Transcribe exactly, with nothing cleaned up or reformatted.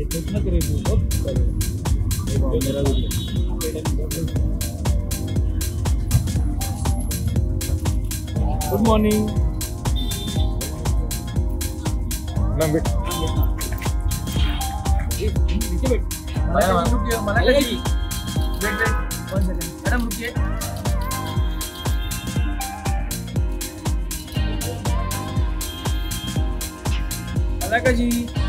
कुछ ना करे बहुत मेरा good morning ma'am wait madam रुकिए Mala ji wait wait one second madam रुकिए मलाका जी